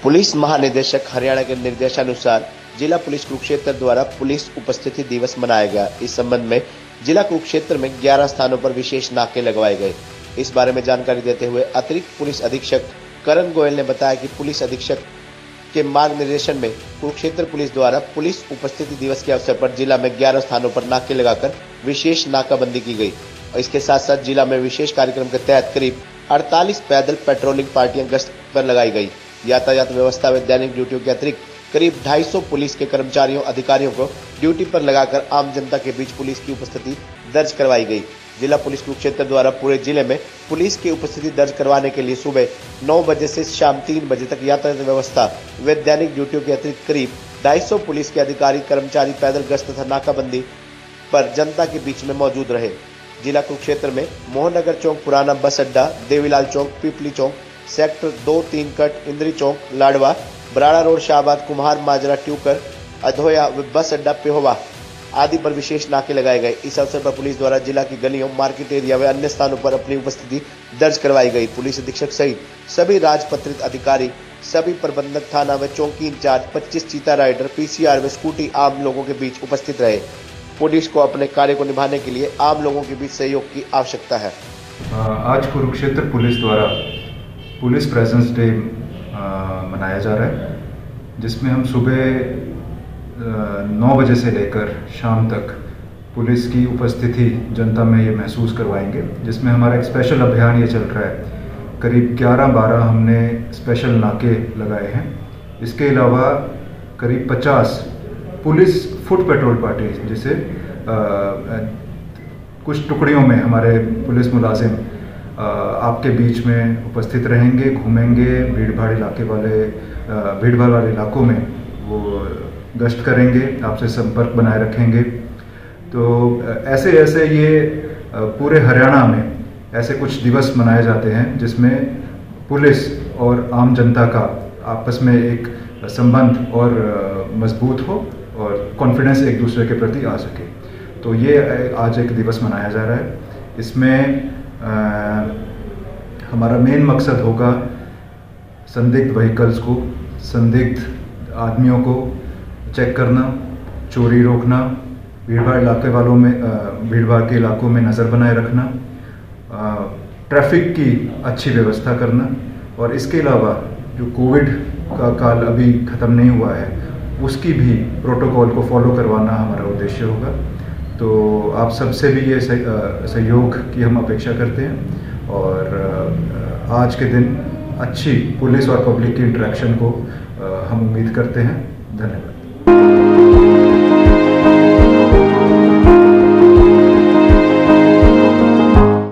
Police महानिदेशक हरियाणा के निर्देशानुसार जिला पुलिस कुरुक्षेत्र द्वारा पुलिस उपस्थिति दिवस मनाया गया। इस संबंध में जिला कुरुक्षेत्र में 11 स्थानों पर विशेष नाके लगवाए गए। इस बारे में जानकारी देते हुए अतिरिक्त पुलिस अधीक्षक करण गोयल ने बताया कि पुलिस अधीक्षक के मार्गनिर्देशन में कुरुक्षेत्र पुलिस द्वारा पुलिस उपस्थिति दिवस के अवसर पर जिला में 11 स्थानों पर नाके लगाकर विशेष नाकाबंदी की गई। और इसके साथ साथ जिला में विशेष कार्यक्रम के तहत करीब 48 पैदल पेट्रोलिंग पार्टियां गश्त पर लगाई गई। यातायात व्यवस्था में दैनिक ड्यूटियों के अतिरिक्त करीब 250 पुलिस के कर्मचारियों अधिकारियों को ड्यूटी पर लगाकर आम जनता के बीच पुलिस की उपस्थिति दर्ज करवाई गई। जिला पुलिस कुरुक्षेत्र द्वारा पूरे जिले में पुलिस की उपस्थिति दर्ज करवाने के लिए सुबह 9 बजे से शाम 3 बजे तक यातायात व्यवस्था व दैनिक ड्यूटियों के अतिरिक्त करीब 250 पुलिस के अधिकारी कर्मचारी पैदल गश्त तथा नाकाबंदी पर जनता के बीच में मौजूद रहे। जिला कुरुक्षेत्र में मोहननगर चौक, पुराना बस अड्डा, देवीलाल चौक, पीपली चौक, सेक्टर 2-3 कट, इंद्री चौक, लाडवा, बराड़ा रोड, शाहबाद, कुम्हार माजरा, ट्यूकर, अधोया व बस अड्डा पेहोवा आदि पर विशेष नाके लगाए गए। इस अवसर पर पुलिस द्वारा जिला की गलियों, मार्केट एरिया व अन्य स्थानों पर अपनी उपस्थिति दर्ज करवाई गई। पुलिस अधीक्षक सहित सभी राजपत्रित अधिकारी, सभी प्रबंधक, थाना व चौकी इंचार्ज, 25 चीता राइडर, पीसीआर व स्कूटी आम लोगों के बीच उपस्थित रहे। पुलिस को अपने कार्य को निभाने के लिए आम लोगों के बीच सहयोग की आवश्यकता है। आज कुरुक्षेत्र पुलिस द्वारा पुलिस प्रेजेंस डे मनाया जा रहा है, जिसमें हम सुबह 9 बजे से लेकर शाम तक पुलिस की उपस्थिति जनता में ये महसूस करवाएंगे। जिसमें हमारा एक स्पेशल अभियान ये चल रहा है। करीब 11-12 हमने स्पेशल नाके लगाए हैं। इसके अलावा करीब 50 पुलिस फुट पेट्रोल पार्टी, जिसे कुछ टुकड़ियों में हमारे पुलिस मुलाजिम आपके बीच में उपस्थित रहेंगे, घूमेंगे, भीड़ भाड़ वाले इलाकों में वो गश्त करेंगे, आपसे संपर्क बनाए रखेंगे। तो ऐसे ये पूरे हरियाणा में ऐसे कुछ दिवस मनाए जाते हैं जिसमें पुलिस और आम जनता का आपस में एक संबंध और मजबूत हो और कॉन्फिडेंस एक दूसरे के प्रति आ सके। तो ये आज एक दिवस मनाया जा रहा है। इसमें हमारा मेन मकसद होगा संदिग्ध व्हीकल्स को, संदिग्ध आदमियों को चेक करना, चोरी रोकना, भीड़ भाड़ के इलाकों में नज़र बनाए रखना, ट्रैफिक की अच्छी व्यवस्था करना। और इसके अलावा जो कोविड का काल अभी ख़त्म नहीं हुआ है, उसकी भी प्रोटोकॉल को फॉलो करवाना हमारा उद्देश्य होगा। तो आप सबसे भी ये सहयोग की हम अपेक्षा करते हैं और आज के दिन अच्छी पुलिस और पब्लिक की इंटरेक्शन को हम उम्मीद करते हैं। धन्यवाद।